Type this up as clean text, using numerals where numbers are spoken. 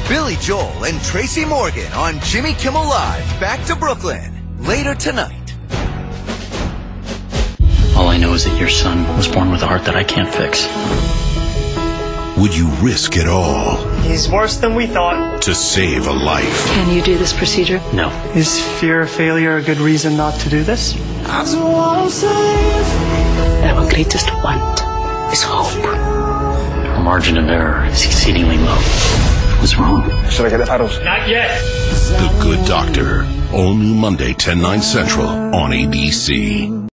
Billy Joel and Tracy Morgan on Jimmy Kimmel Live, Back to Brooklyn, later tonight. All I know is that your son was born with a heart that I can't fix. Would you risk it all He's worse than we thought. to save a life? Can you do this procedure? No. Is fear of failure a good reason not to do this? Our greatest want is hope. Our margin of error is exceedingly low. What's wrong? Should I get the pedals? Not yet. The Good Doctor. All new Monday, 10/9 Central on ABC.